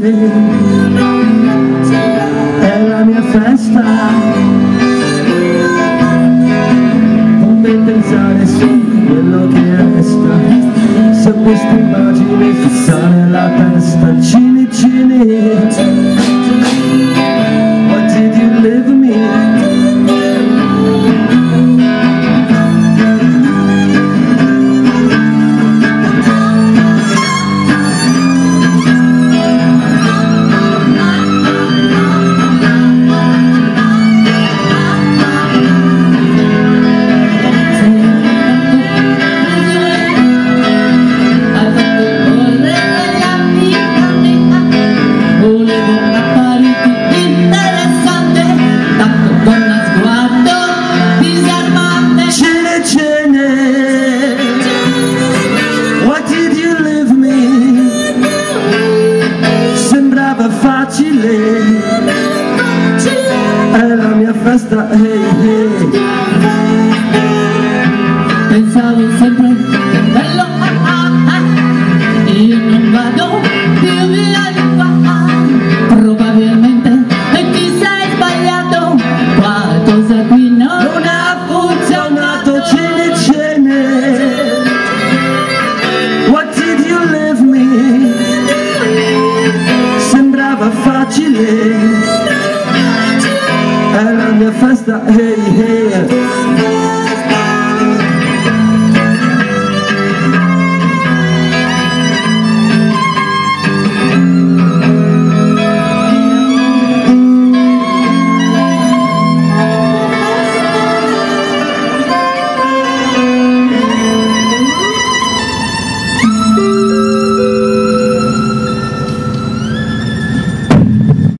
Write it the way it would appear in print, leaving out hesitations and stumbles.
è la mia festa. Come pensare su quello che resta, se questa immagine fissa nella testa. Cini cini, what did you leave me? Facile, è la mia festa, hey, hey. Pensavo sempre che bello, io non vado più via di qua. Probabilmente ti sei sbagliato, qualcosa qui non ha funzionato. Cene cene, what did you leave me? Sembrava facile, è la mia festa, hey, hey.